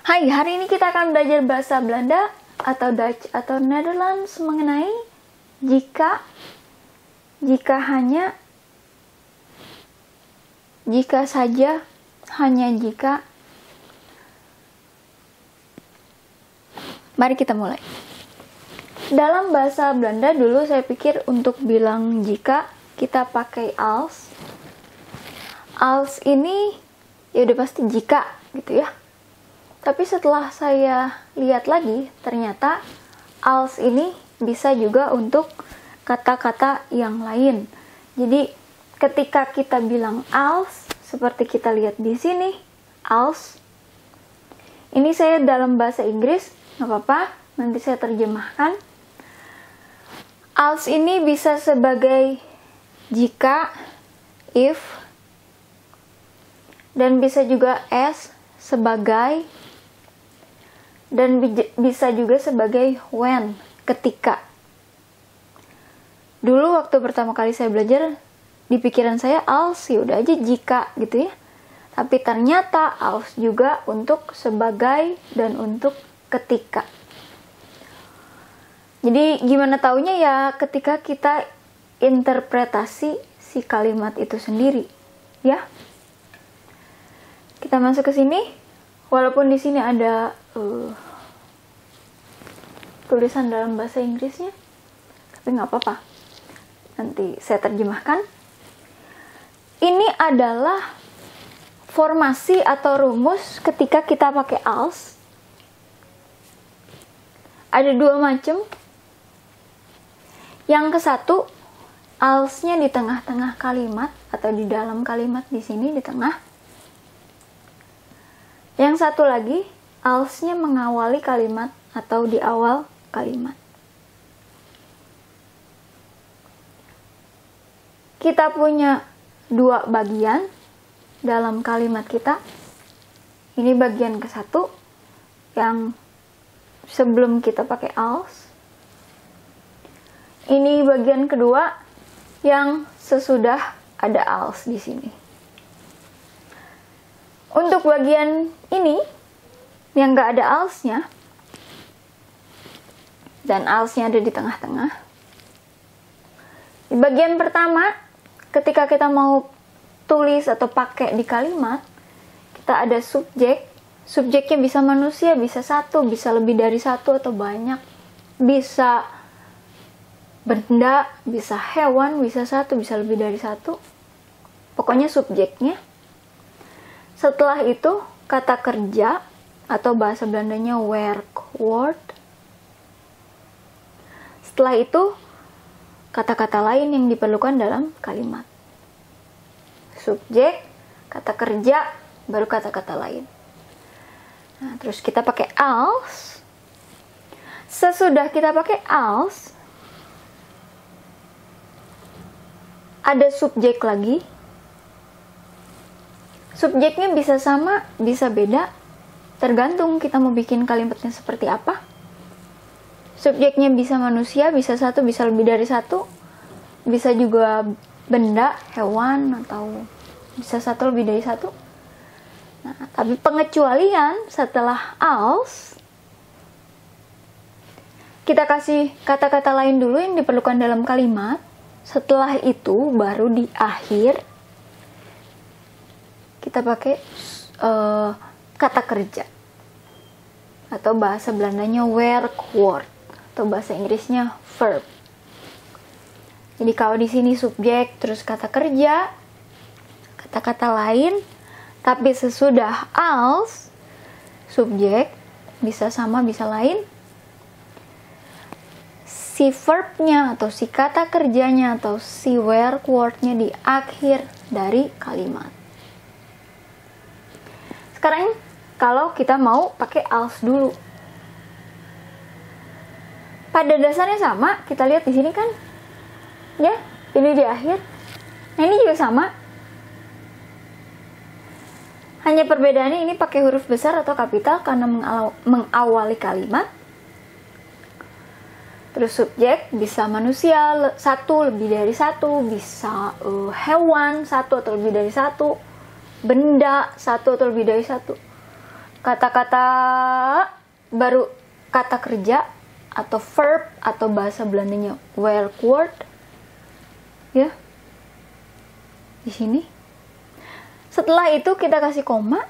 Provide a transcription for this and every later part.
Hai, hari ini kita akan belajar bahasa Belanda atau Dutch atau Netherlands mengenai jika, hanya, jika saja, hanya jika. Mari kita mulai. Dalam bahasa Belanda dulu saya pikir untuk bilang jika kita pakai als. Als ini ya udah pasti jika gitu ya. Tapi setelah saya lihat lagi, ternyata als ini bisa juga untuk kata-kata yang lain. Jadi ketika kita bilang als, seperti kita lihat di sini, als. Ini saya dalam bahasa Inggris, nggak apa-apa, nanti saya terjemahkan. Als ini bisa sebagai jika, if, dan bisa juga as, sebagai, dan bisa juga sebagai when, ketika. Dulu waktu pertama kali saya belajar, di pikiran saya als ya udah aja jika gitu ya. Tapi ternyata als juga untuk sebagai dan untuk ketika. Jadi gimana taunya ya ketika kita interpretasi si kalimat itu sendiri, ya. Kita masuk ke sini. Walaupun di sini ada tulisan dalam bahasa Inggrisnya, tapi nggak apa-apa. Nanti saya terjemahkan. Ini adalah formasi atau rumus ketika kita pakai als. Ada dua macam. Yang ke satu, alsnya di tengah-tengah kalimat atau di dalam kalimat di sini di tengah. Yang satu lagi, alsnya mengawali kalimat atau di awal kalimat. Kita punya dua bagian dalam kalimat kita. Ini bagian ke satu yang sebelum kita pakai als. Ini bagian kedua yang sesudah ada als di sini. Untuk bagian ini yang nggak ada alsnya dan alsnya ada di tengah-tengah. Di bagian pertama, ketika kita mau tulis atau pakai di kalimat, kita ada subjek. Subjeknya bisa manusia, bisa satu, bisa lebih dari satu atau banyak, bisa benda, bisa hewan, bisa satu, bisa lebih dari satu. Pokoknya subjeknya. Setelah itu, kata kerja atau bahasa Belandanya werkwoord. Setelah itu, kata-kata lain yang diperlukan dalam kalimat. Subjek, kata kerja, baru kata-kata lain. Nah, terus kita pakai als. Sesudah kita pakai als, ada subjek lagi. Subjeknya bisa sama, bisa beda, tergantung kita mau bikin kalimatnya seperti apa. Subjeknya bisa manusia, bisa satu, bisa lebih dari satu, bisa juga benda, hewan, atau bisa satu lebih dari satu. Nah, tapi pengecualian setelah als, kita kasih kata-kata lain dulu yang diperlukan dalam kalimat. Setelah itu baru di akhir kita pakai kata kerja atau bahasa Belandanya werkwoord atau bahasa Inggrisnya verb. Jadi kalau di sini subjek terus kata kerja, kata-kata lain, tapi sesudah als subjek bisa sama bisa lain, si verbnya atau si kata kerjanya atau si werkwoordnya di akhir dari kalimat. Sekarang kalau kita mau pakai als dulu, pada dasarnya sama. Kita lihat di sini kan, ya, ini di akhir. Nah ini juga sama. Hanya perbedaannya ini pakai huruf besar atau kapital karena mengawali kalimat. Terus subjek bisa manusia satu, lebih dari satu, bisa hewan satu atau lebih dari satu, benda satu atau lebih dari satu. kata-kata baru kata kerja atau verb atau bahasa Belandanya werkwoord ya di sini. Setelah itu kita kasih koma.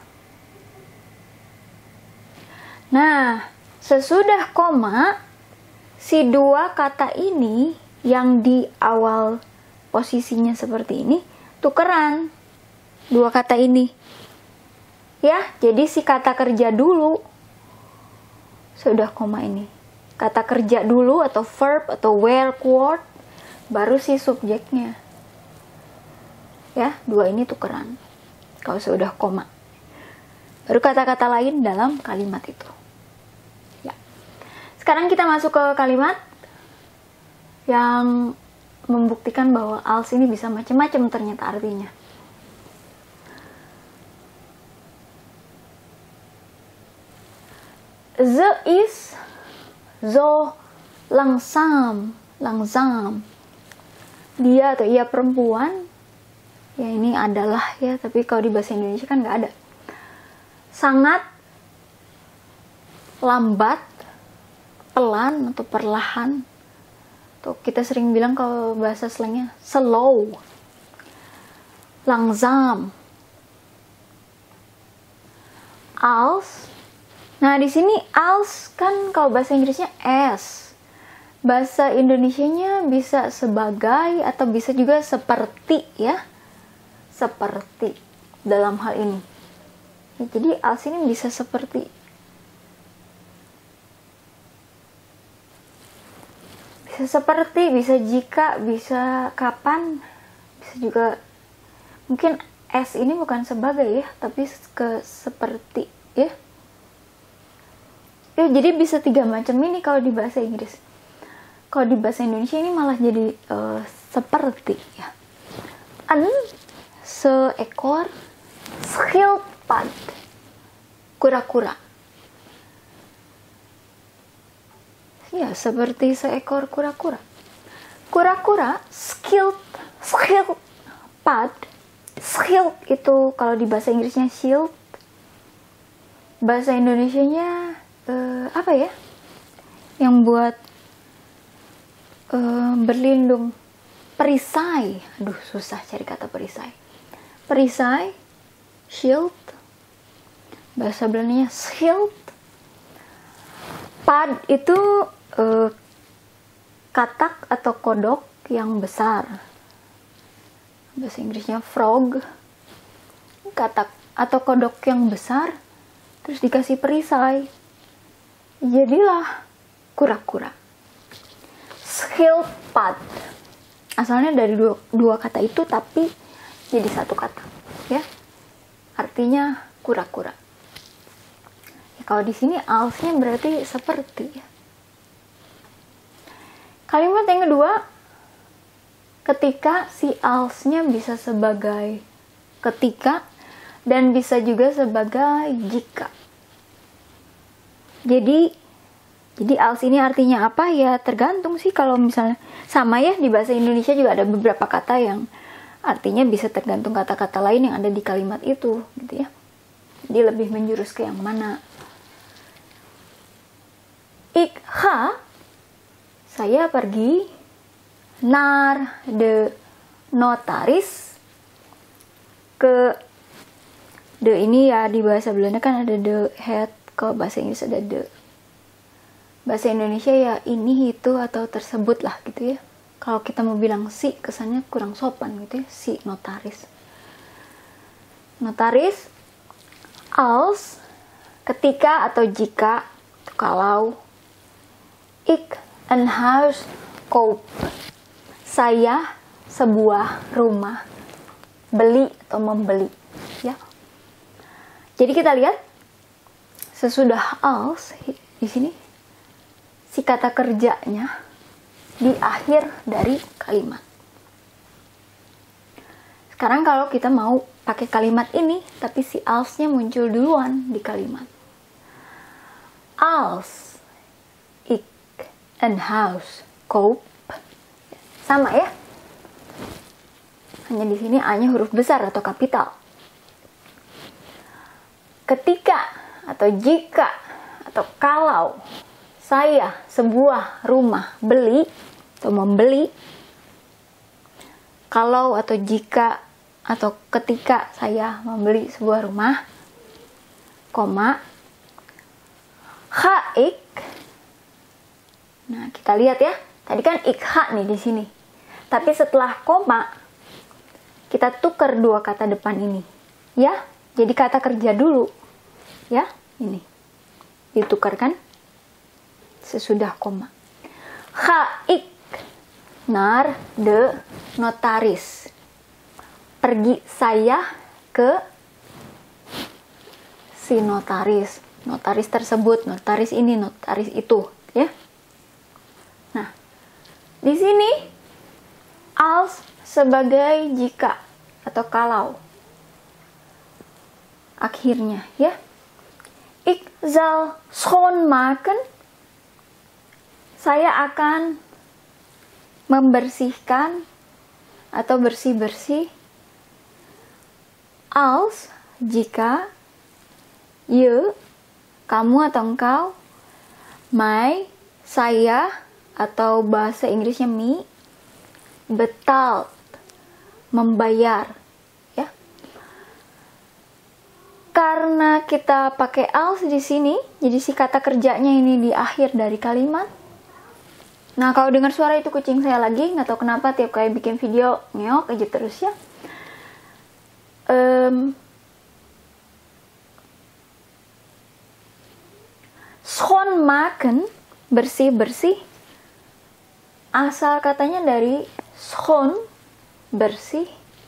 Nah, sesudah koma, si dua kata ini yang di awal posisinya seperti ini tukeran dua kata ini. Ya, jadi si kata kerja dulu sudah koma ini. Kata kerja dulu atau verb atau werkwoord baru si subjeknya. Ya, dua ini tukeran. Kalau sudah koma. Baru kata-kata lain dalam kalimat itu. Ya. Sekarang kita masuk ke kalimat yang membuktikan bahwa als ini bisa macam-macam ternyata artinya. Ze is zo langzaam. Dia atau ia perempuan. Ya ini adalah ya, tapi kalau di bahasa Indonesia kan nggak ada. Sangat lambat, pelan atau perlahan. Tuh, kita sering bilang kalau bahasa slangnya slow, langzaam, als. Nah di sini als kan kalau bahasa Inggrisnya as, bahasa Indonesianya bisa sebagai atau bisa juga seperti ya, seperti dalam hal ini. Ya, jadi als ini bisa seperti. Seperti, bisa jika, bisa kapan, bisa juga mungkin as ini bukan sebagai ya, tapi ke seperti ya. Ya jadi bisa tiga macam ini kalau di bahasa Inggris. Kalau di bahasa Indonesia ini malah jadi seperti ya. Seekor schildpad, kura-kura. Ya, seperti seekor kura-kura. Kura-kura, schildpad. Schild itu kalau di bahasa Inggrisnya shield. Bahasa Indonesianya apa ya? Yang buat berlindung. Perisai. Aduh, susah cari kata perisai. Perisai, shield. Bahasa Belandanya schild. Pad itu katak atau kodok yang besar. Bahasa Inggrisnya frog. Katak atau kodok yang besar terus dikasih perisai. Jadilah kura-kura. Schildpad. Asalnya dari dua kata itu tapi jadi satu kata, ya. Artinya kura-kura. Ya, kalau di sini alsnya berarti seperti ya. Kalimat yang kedua, ketika si alsnya bisa sebagai ketika dan bisa juga sebagai jika. Jadi als ini artinya apa ya tergantung sih. Kalau misalnya sama ya di bahasa Indonesia juga ada beberapa kata yang artinya bisa tergantung kata-kata lain yang ada di kalimat itu gitu ya. Jadi lebih menjurus ke yang mana. Ik ga, saya pergi, naar de notaris, ke de ini ya di bahasa Belanda kan ada de het, kalau bahasa Inggris ada de. Bahasa Indonesia ya ini itu atau tersebut lah gitu ya. Kalau kita mau bilang si kesannya kurang sopan gitu ya, si notaris. Notaris, als, ketika atau jika, kalau. Ik een huis koop, saya sebuah rumah beli atau membeli ya. Jadi kita lihat sesudah als di sini si kata kerjanya di akhir dari kalimat. Sekarang kalau kita mau pakai kalimat ini tapi si alsnya muncul duluan di kalimat. Als ik een huis koop, sama ya. Hanya di sini A-nya huruf besar atau kapital. Ketika atau jika atau kalau saya sebuah rumah beli atau membeli, kalau atau jika atau ketika saya membeli sebuah rumah, koma, ga ik. Nah, kita lihat ya. Tadi kan ik ha nih di sini. Tapi setelah koma, kita tukar dua kata depan ini. Ya, jadi kata kerja dulu. Ya, ini. Ditukarkan sesudah koma. Ga ik naar de notaris. Pergi saya ke si notaris. Notaris tersebut, notaris ini, notaris itu, ya. Nah, di sini als sebagai jika atau kalau. Akhirnya, ya. Ik zal schoonmaken. Saya akan membersihkan atau bersih-bersih. Als, jika, je, kamu atau engkau, mij, saya, atau bahasa Inggrisnya me, betaald, membayar, ya. Karena kita pakai als di sini, jadi si kata kerjanya ini di akhir dari kalimat. Nah, kalau dengar suara itu kucing saya lagi, nggak tahu kenapa tiap kali bikin video ngeok aja terus ya. Schoonmaken, bersih-bersih. Asal katanya dari schoon, bersih.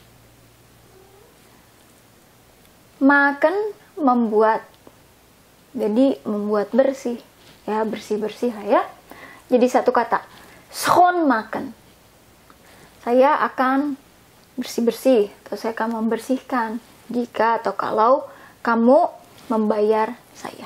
Maken, membuat. Jadi membuat bersih. Ya, bersih-bersih lah ya. Jadi satu kata, schoonmaken. Saya akan bersih-bersih, atau saya akan membersihkan jika atau kalau kamu membayar saya.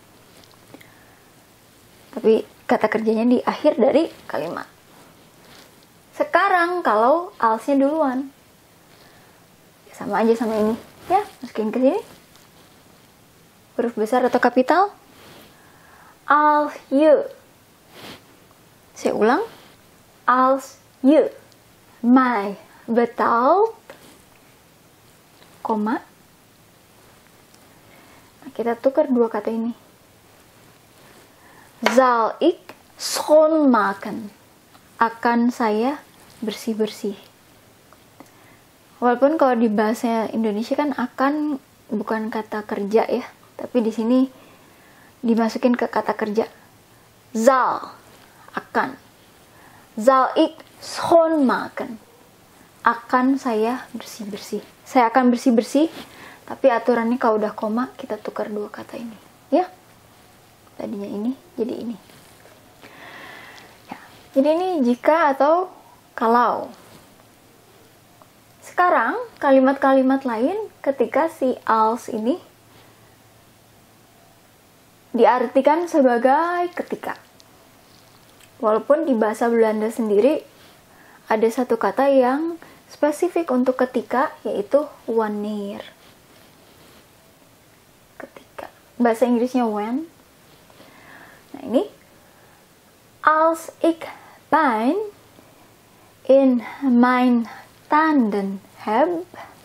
Tapi kata kerjanya di akhir dari kalimat. Sekarang kalau alsnya duluan, sama aja sama ini, ya, masukin ke sini. Huruf besar atau kapital. Als je. Saya ulang. Als je mij betaalt, koma. Nah, kita tukar dua kata ini. Zal ik schoonmaken. Akan saya bersih-bersih. Walaupun kalau di bahasa Indonesia kan akan bukan kata kerja ya, tapi di sini dimasukin ke kata kerja. Zal, akan. Zal ik schoonmaken. Akan saya bersih-bersih. Saya akan bersih-bersih, tapi aturannya kalau udah koma kita tukar dua kata ini, ya. Tadinya ini jadi ini. Ya. Jadi ini jika atau kalau. Sekarang kalimat-kalimat lain ketika si als ini diartikan sebagai ketika. Walaupun di bahasa Belanda sendiri ada satu kata yang spesifik untuk ketika, yaitu wanneer. Ketika. Bahasa Inggrisnya when. Nah ini. Als ik pijn in mijn tanden heb.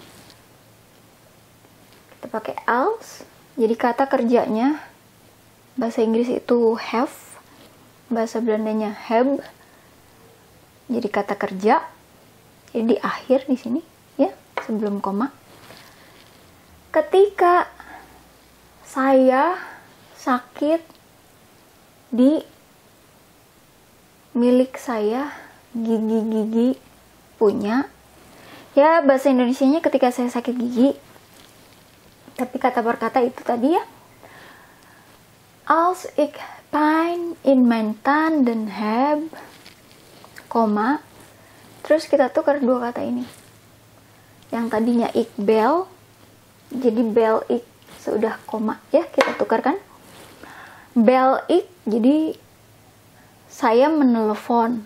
Kita pakai als. Jadi kata kerjanya bahasa Inggris itu have. Bahasa Belandanya heb. Jadi kata kerja. Jadi di akhir di sini ya, sebelum koma. Ketika saya sakit di milik saya, gigi-gigi punya. Ya, bahasa Indonesianya ketika saya sakit gigi. Tapi kata per kata itu tadi ya. Als ik pijn in mijn tanden heb, koma. Terus kita tukar dua kata ini. Yang tadinya ik bel, jadi bel ik sudah koma ya, kita tukarkan. Bel ik, jadi saya menelepon.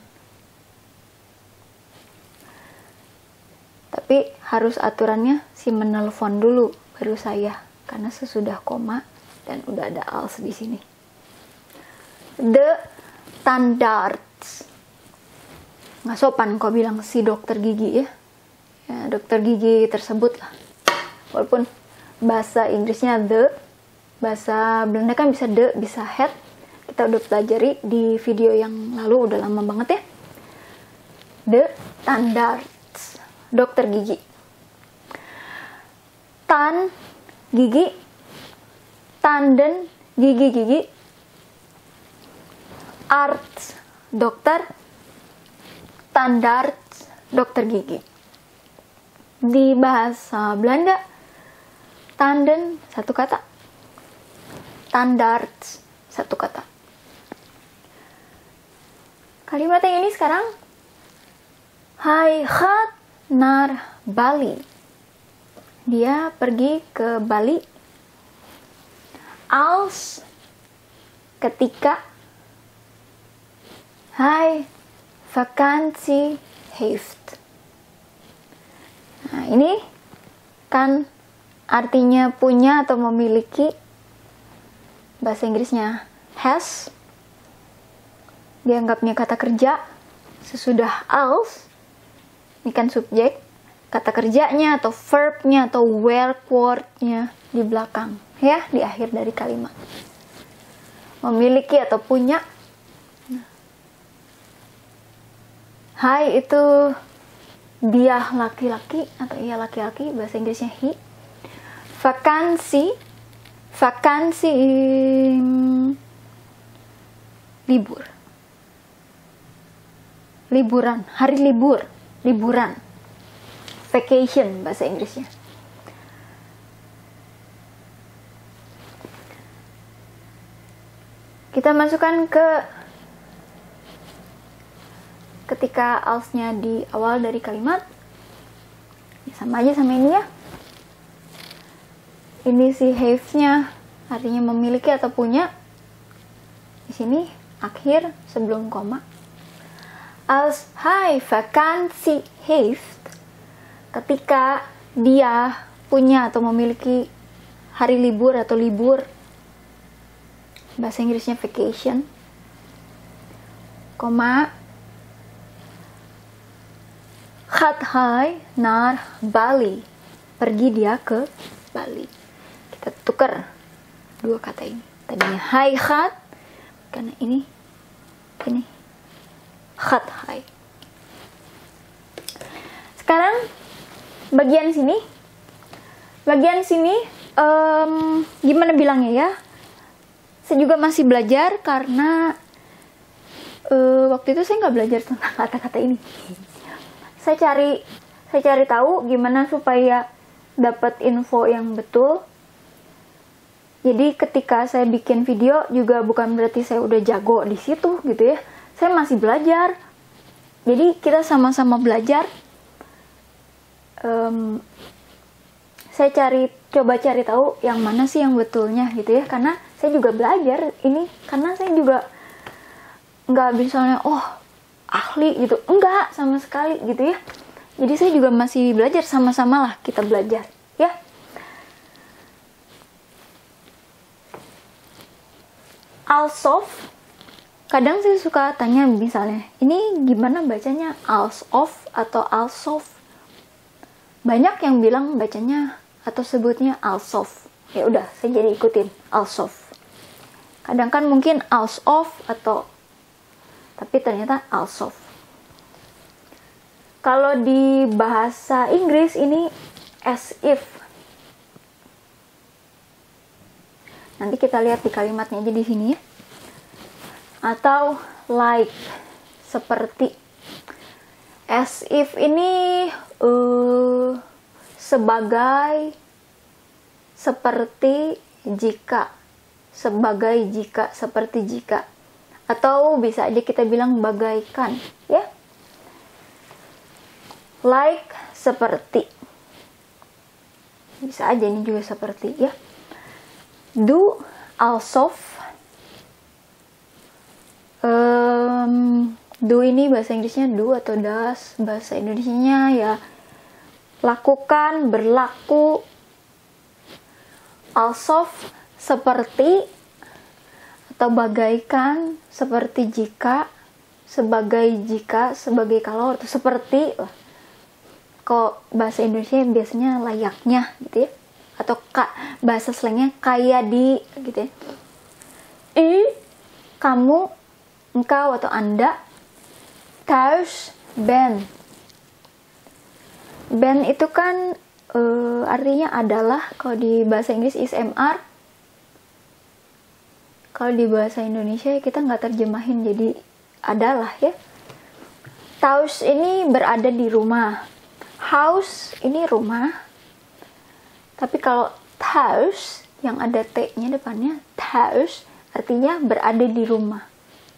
Tapi harus aturannya si menelepon dulu baru saya, karena sesudah koma dan udah ada als di sini. The tandarts. Nggak sopan kok bilang si dokter gigi ya. Ya, dokter gigi tersebut lah. Walaupun bahasa Inggrisnya the, bahasa Belanda kan bisa the, bisa het. Kita udah pelajari di video yang lalu, udah lama banget ya. The tandarts, dokter gigi. Tan, gigi. Tanden, gigi-gigi. Arts, dokter. Tandarts, dokter gigi. Di bahasa Belanda, tanden satu kata, tandarts satu kata. Kalimat yang ini sekarang, hij gaat naar Bali. Dia pergi ke Bali. Als, ketika. Hij vakantie heeft. Nah, ini kan artinya punya atau memiliki. Bahasa Inggrisnya has. Dianggapnya kata kerja. Sesudah als, ini kan subjek. Kata kerjanya atau verbnya atau werkwoordnya di belakang. Ya, di akhir dari kalimat. Memiliki atau punya. Hai itu dia laki-laki atau ia laki-laki, bahasa Inggrisnya he. Vakansi, libur, liburan, hari libur, liburan, vacation bahasa Inggrisnya. Kita masukkan ke ketika alsnya di awal dari kalimat, ya sama aja sama ini ya. Ini si have-nya artinya memiliki atau punya. Di sini akhir sebelum koma. Als hij vakantie heeft, ketika dia punya atau memiliki hari libur atau libur. Bahasa Inggrisnya vacation. Koma. Gaat hij naar Bali. Pergi dia ke Bali. Kita tukar dua kata ini. Tadinya hij gaat, karena ini gaat hij. Sekarang bagian sini gimana bilangnya ya? Saya juga masih belajar karena waktu itu saya nggak belajar tentang kata-kata ini. Saya cari tahu gimana supaya dapat info yang betul. Jadi ketika saya bikin video juga bukan berarti saya udah jago di situ gitu ya. Saya masih belajar. Jadi kita sama-sama belajar. Saya coba cari tahu yang mana sih yang betulnya gitu ya. Karena saya juga belajar ini. Karena saya juga nggak misalnya ahli gitu, enggak sama sekali gitu ya. Jadi saya juga masih belajar, sama-sama lah kita belajar ya. Also, kadang saya suka tanya misalnya, ini gimana bacanya, also atau also? Banyak yang bilang bacanya atau sebutnya also. Ya udah, saya jadi ikutin also. Kadang kan mungkin also atau tapi ternyata also. Kalau di bahasa Inggris ini as if. Nanti kita lihat di kalimatnya aja di sini ya. Atau like, seperti. As if ini sebagai, seperti, jika. Sebagai, jika, seperti, jika. Atau bisa aja kita bilang bagaikan, ya. Like, seperti. Bisa aja ini juga seperti, ya. Do, also. Do ini bahasa Inggrisnya do atau does. Bahasa Indonesianya ya lakukan, berlaku. Also, seperti atau bagaikan, seperti jika, sebagai kalau, atau seperti. Kalau bahasa Indonesia biasanya layaknya gitu ya, atau bahasa slangnya kayak di gitu ya. Kamu, engkau atau anda thuis ben. Ben itu kan artinya adalah, kalau di bahasa Inggris is MR. Kalau di bahasa Indonesia kita nggak terjemahin jadi adalah ya. Thuis ini berada di rumah. House ini rumah. Tapi kalau thuis yang ada T-nya depannya, thuis artinya berada di rumah.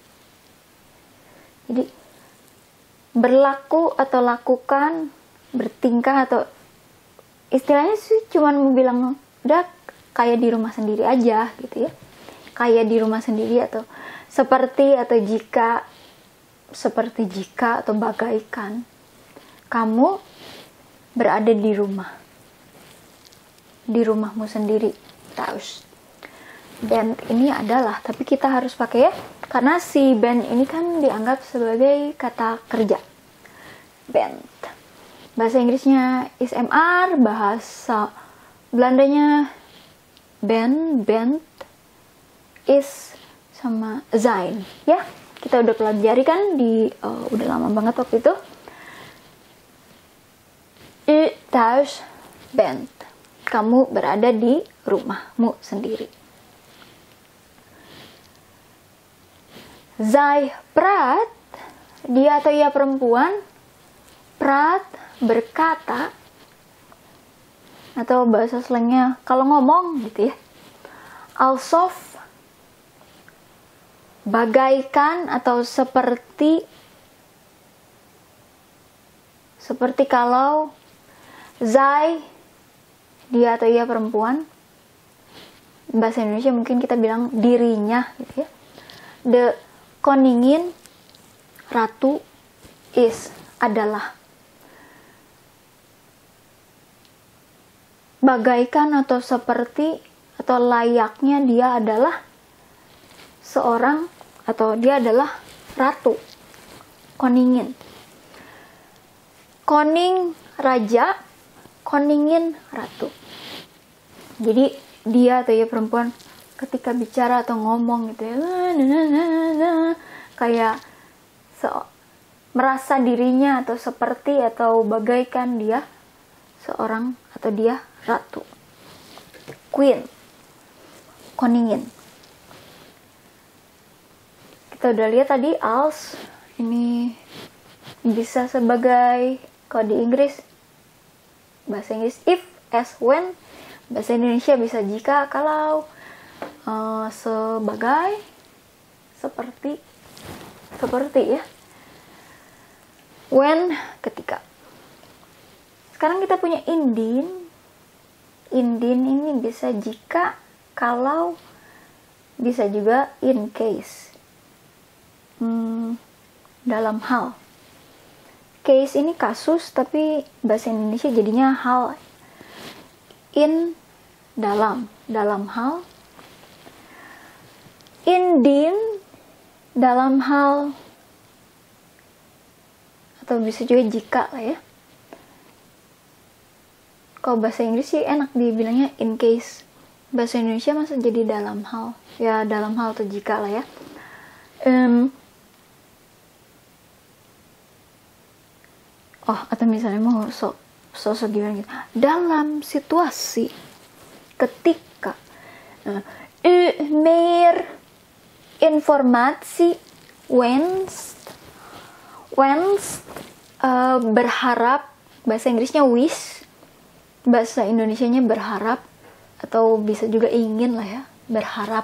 Jadi berlaku atau lakukan, bertingkah, atau istilahnya sih cuman mau bilang udah kayak di rumah sendiri aja gitu ya. Kayak di rumah sendiri, atau seperti, atau jika, seperti jika, atau bagaikan kamu berada di rumah, di rumahmu sendiri. Thuis. Ben ini adalah, tapi kita harus pakai ya, karena si ben ini kan dianggap sebagai kata kerja. Ben. Bahasa Inggrisnya is MR, bahasa Belandanya ben, bent, is sama zijn. Ya, kita udah pelajari kan di udah lama banget waktu itu. U thuis bent. Kamu berada di rumahmu sendiri. Zij praat, dia atau ia perempuan, praat, berkata, atau bahasa slangnya kalau ngomong gitu ya. Alsof, bagaikan atau seperti kalau. Zij, dia atau ia perempuan, bahasa Indonesia mungkin kita bilang dirinya gitu ya. De koningin, ratu, is, adalah. Bagaikan atau seperti atau layaknya dia adalah seorang, atau dia adalah ratu. Koningin. Koning, raja. Koningin, ratu. Jadi dia atau ya perempuan ketika bicara atau ngomong gitu ya, kayak merasa dirinya atau seperti atau bagaikan dia seorang, atau dia ratu. Queen, koningin. Kita udah lihat tadi als ini bisa sebagai, kalau di Inggris bahasa Inggris if, as, when. Bahasa Indonesia bisa jika, kalau, sebagai, seperti ya. When, ketika. Sekarang kita punya indin. Indin ini bisa jika, kalau, bisa juga in case. Dalam hal. Case ini kasus, tapi bahasa Indonesia jadinya hal. In, dalam hal. Indin, dalam hal, atau bisa juga jika lah ya. Kalau bahasa Inggris sih enak dibilangnya in case. Bahasa Indonesia masa jadi dalam hal. Ya dalam hal atau jika lah ya. Atau misalnya mau sosok gimana gitu. Dalam situasi ketika meer informasi wenst berharap, bahasa Inggrisnya wish, bahasa Indonesianya berharap, atau bisa juga ingin lah ya, berharap.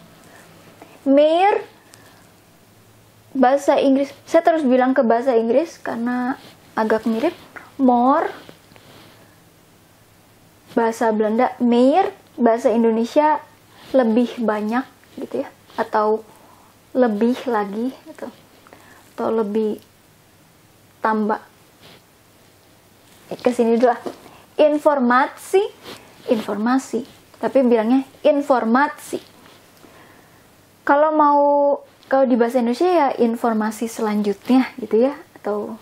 Meer, bahasa Inggris, saya terus bilang ke bahasa Inggris karena agak mirip. More, bahasa Belanda. Meer, bahasa Indonesia lebih banyak gitu ya, atau lebih lagi gitu, atau lebih tambah. Kesini dulu lah. Informasi tapi bilangnya informasi. Kalau di bahasa Indonesia ya informasi selanjutnya gitu ya, atau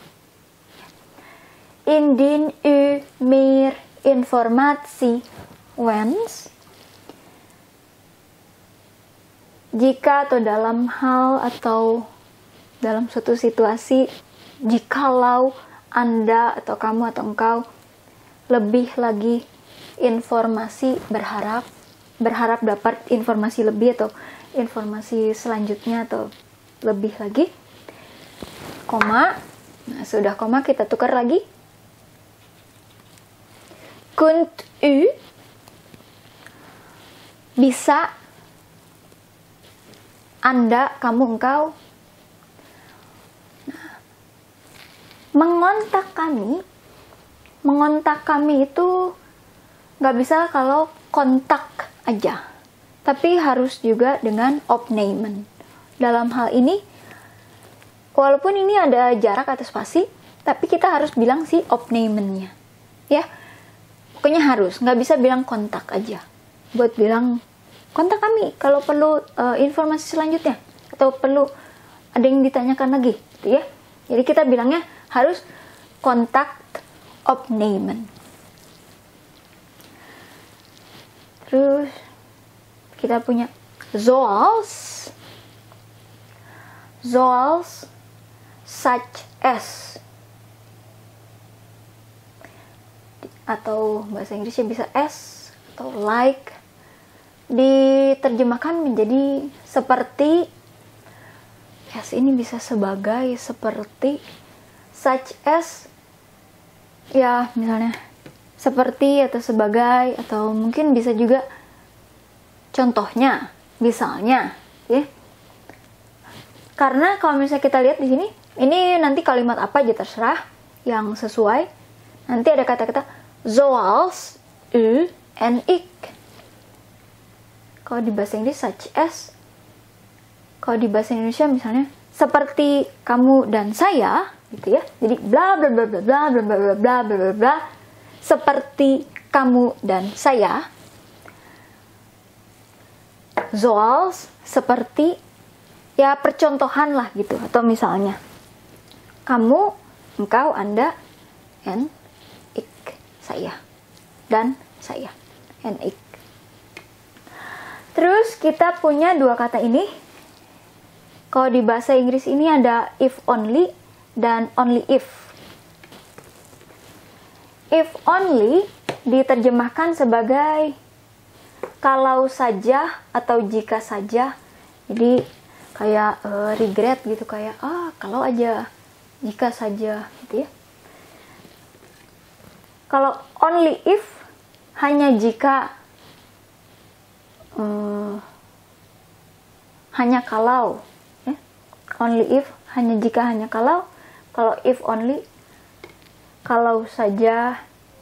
indien u meer informasi wens. Jika atau dalam hal atau dalam suatu situasi, jikalau Anda atau kamu atau engkau lebih lagi informasi, berharap dapat informasi lebih atau informasi selanjutnya atau lebih lagi, koma. Nah, sudah koma kita tukar lagi. Kunt u, bisa Anda, kamu, engkau. Mengontak kami itu nggak bisa kalau kontak aja, tapi harus juga dengan opnemen. Dalam hal ini, walaupun ini ada jarak atau spasi, tapi kita harus bilang si opnemennya, ya. Pokoknya harus, nggak bisa bilang kontak aja. Buat bilang kontak kami kalau perlu informasi selanjutnya atau perlu ada yang ditanyakan lagi, gitu ya. Jadi kita bilangnya harus kontakt opnemen. Terus kita punya zoals such as, atau bahasa Inggrisnya bisa as atau like, diterjemahkan menjadi seperti. Yes, ini bisa sebagai, seperti, such as, ya misalnya seperti atau sebagai, atau mungkin bisa juga contohnya, misalnya, ya. Karena kalau misalnya kita lihat di sini, ini nanti kalimat apa aja terserah yang sesuai. Nanti ada kata-kata zoals, u, and ik. Kalau di bahasa Inggris such as. Kalau di bahasa Indonesia misalnya seperti kamu dan saya, gitu ya. Jadi bla bla bla bla bla bla bla bla bla bla bla, seperti kamu dan saya. Zoals, seperti, ya percontohan lah gitu. Atau misalnya kamu, engkau, Anda, and ik, saya, dan saya, and ik. Terus kita punya dua kata ini. Kalau di bahasa Inggris ini ada if only dan only if. If only diterjemahkan sebagai kalau saja atau jika saja. Jadi kayak regret gitu, kayak kalau aja, jika saja gitu ya. Kalau only if hanya jika, hanya kalau. Only if, hanya jika, hanya kalau. Kalau if only, kalau saja,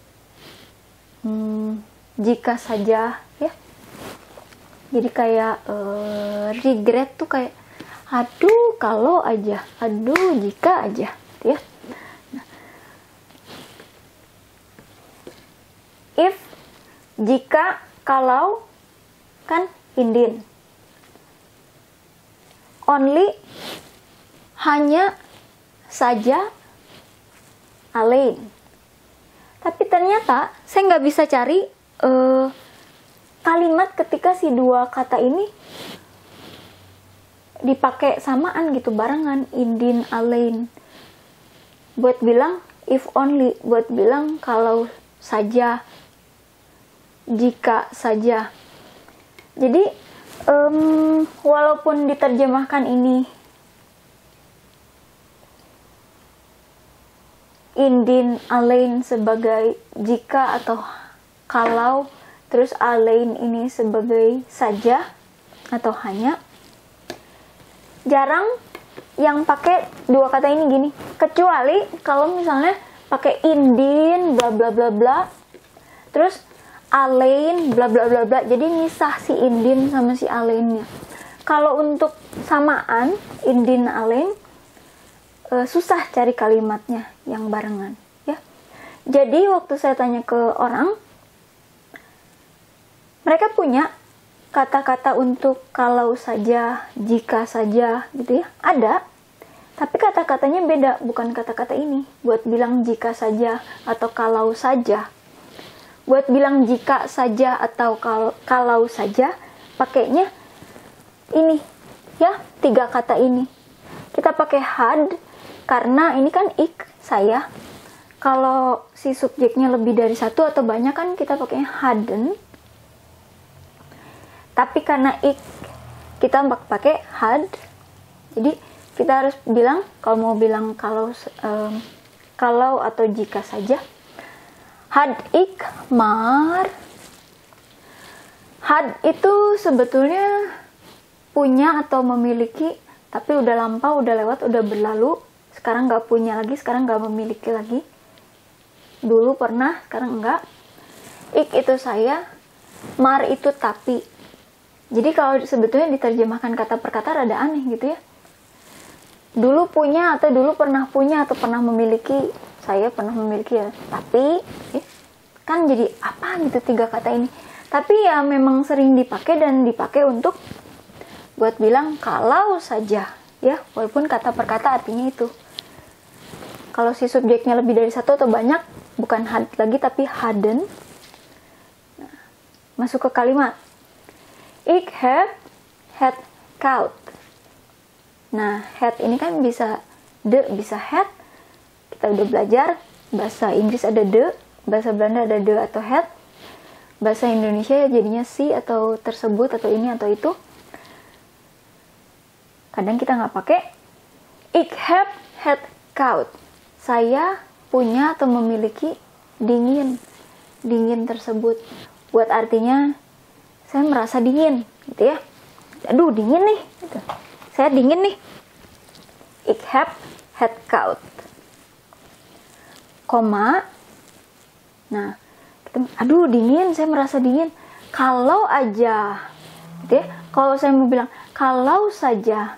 jika saja, ya. Jadi kayak regret tuh kayak, aduh kalau aja, aduh jika aja, ya. Nah, if, jika, kalau, kan indin. Only, hanya saja, alain. Tapi ternyata saya nggak bisa cari kalimat ketika si dua kata ini dipakai samaan gitu, barengan, indin, alain. Buat bilang if only, buat bilang kalau saja, jika saja. Jadi walaupun diterjemahkan ini indin, alain sebagai jika atau kalau, terus alain ini sebagai saja atau hanya, jarang yang pakai dua kata ini gini, kecuali kalau misalnya pakai indin bla bla bla bla, terus alain bla bla bla bla, jadi misah si indin sama si alainnya. Kalau untuk samaan indin alain, susah cari kalimatnya yang barengan, ya. Jadi waktu saya tanya ke orang, Mereka punya kata-kata untuk kalau saja, jika saja gitu ya, ada. Tapi kata-katanya beda, bukan kata-kata ini. Buat bilang jika saja atau kalau saja. Buat bilang jika saja atau kalau saja, pakainya ini ya, 3 kata ini. Kita pakai had karena ini kan ik, saya. Kalau si subjeknya lebih dari 1 atau banyak kan kita pakainya hadn't. Tapi karena ik kita pakai had, jadi kita harus bilang, kalau mau bilang kalau atau jika saja, had ik maar. Had itu sebetulnya punya atau memiliki, tapi udah lampau, udah lewat, udah berlalu. Sekarang nggak punya lagi, sekarang nggak memiliki lagi. Dulu pernah, sekarang enggak. Ik itu saya, maar itu tapi. Jadi kalau sebetulnya diterjemahkan kata per kata rada aneh gitu ya. Dulu punya atau dulu pernah punya atau pernah memiliki, saya pernah memiliki ya. Tapi kan jadi apa gitu 3 kata ini. Tapi ya memang sering dipakai dan dipakai untuk buat bilang kalau saja ya, walaupun kata per kata artinya itu. Kalau si subjeknya lebih dari 1 atau banyak, bukan had lagi tapi hadn't. Nah, masuk ke kalimat. Ik heb het koud. Nah, het ini kan bisa de, bisa het. Kita udah belajar, bahasa Inggris ada de, bahasa Belanda ada de atau het. Bahasa Indonesia ya jadinya si atau tersebut atau ini atau itu. Kadang kita nggak pakai. Ik heb het koud. Saya punya atau memiliki dingin. Dingin tersebut. Buat artinya, saya merasa dingin, gitu ya. Aduh, dingin nih. Gitu. Saya dingin nih. Ik heb het koud. Koma. Nah, aduh dingin, saya merasa dingin. Kalau aja, gitu ya. Kalau saya mau bilang, kalau saja,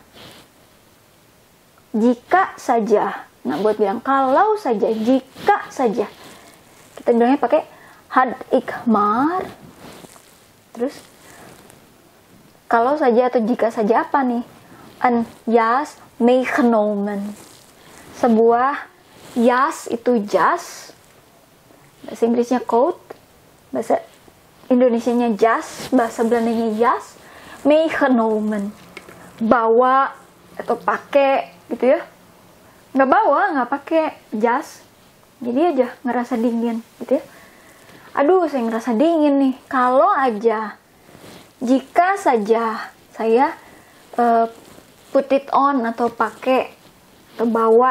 jika saja. Nah, buat bilang kalau saja, jika saja, kita bilangnya pakai had ik maar. Terus, kalau saja atau jika saja apa nih? Een jas meegenomen. Sebuah jas itu jas. Bahasa Inggrisnya coat. Bahasa Indonesianya jas. Bahasa Belandanya jas. Meegenomen. Bawa atau pakai gitu ya. Nggak bawa, nggak pakai jas. Jadi aja ngerasa dingin gitu ya. Aduh, saya ngerasa dingin nih. Kalau aja, jika saja saya put it on atau pakai atau bawa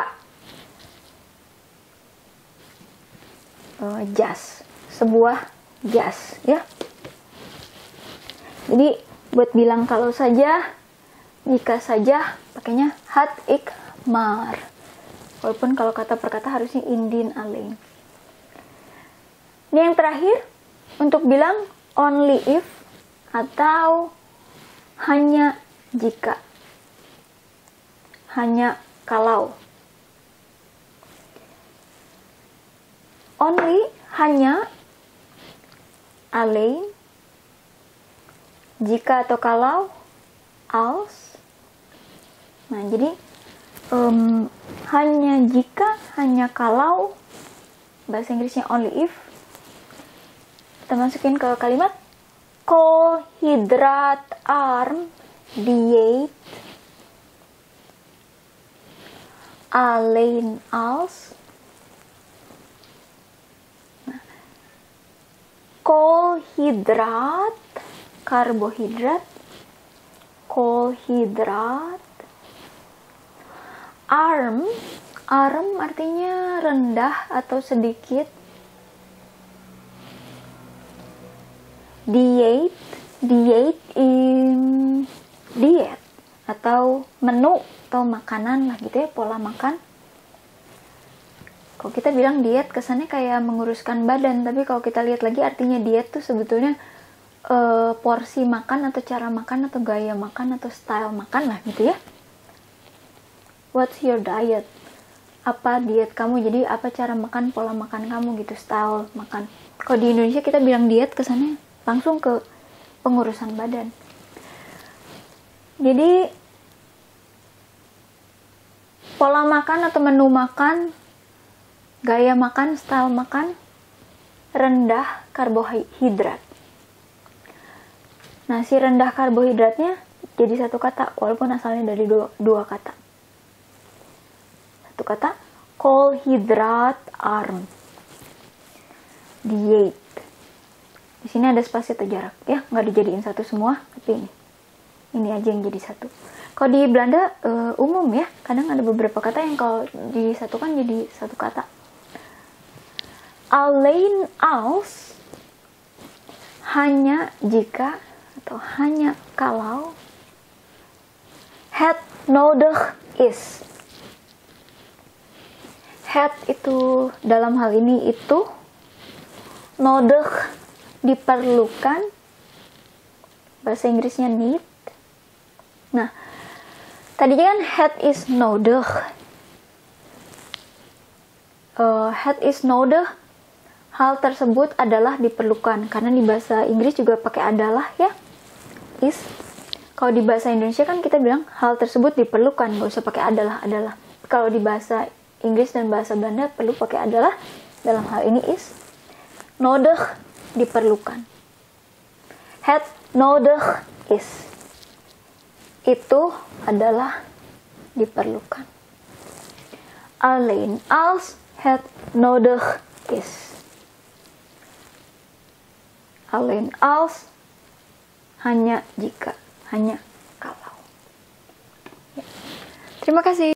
jas, sebuah jas ya. Jadi buat bilang kalau saja, jika saja, pakainya had ik maar. Walaupun kalau kata per kata harusnya indien alleen. Ini yang terakhir untuk bilang only if atau hanya jika. Hanya kalau. Only, hanya, alleen, jika atau kalau, als. Nah, jadi hanya jika, hanya kalau, bahasa Inggrisnya only if. Kita masukin ke kalimat koolhydraatarm dieet alleen als. Nah, koolhydraat, karbohidrat, koolhydraat. Arm artinya rendah atau sedikit. Diet diet atau menu atau makanan lah gitu ya, pola makan. Kalau kita bilang diet kesannya kayak menguruskan badan, tapi kalau kita lihat lagi artinya diet tuh sebetulnya porsi makan atau cara makan atau gaya makan atau style makan lah gitu ya. What's your diet? Apa diet kamu? Jadi apa cara makan, pola makan kamu gitu, style makan. Kalau di Indonesia kita bilang diet kesannya langsung ke pengurusan badan. Jadi pola makan atau menu makan, gaya makan, style makan rendah karbohidrat. Nah, si rendah karbohidratnya jadi satu kata, walaupun asalnya dari dua kata. Satu kata, kohidrat arm. Diet. Di sini ada spasi atau jarak, ya, nggak dijadiin satu semua, tapi ini aja yang jadi satu. Kalau di Belanda umum ya, kadang ada beberapa kata yang kalau disatukan jadi satu kata. Alleen als, hanya jika atau hanya kalau, het nodig is. Het itu dalam hal ini itu, nodig diperlukan, bahasa Inggrisnya need. Nah, tadi kan het is nodig. Het is nodig, hal tersebut adalah diperlukan, karena di bahasa Inggris juga pakai adalah ya, is. Kalau di bahasa Indonesia kan kita bilang hal tersebut diperlukan, nggak usah pakai adalah. Kalau di bahasa Inggris dan bahasa Belanda perlu pakai adalah, dalam hal ini is. Nodig diperlukan. Het nodig is, itu adalah diperlukan. Alleen als het nodig is. Alleen als, hanya jika, hanya kalau. Ya. Terima kasih.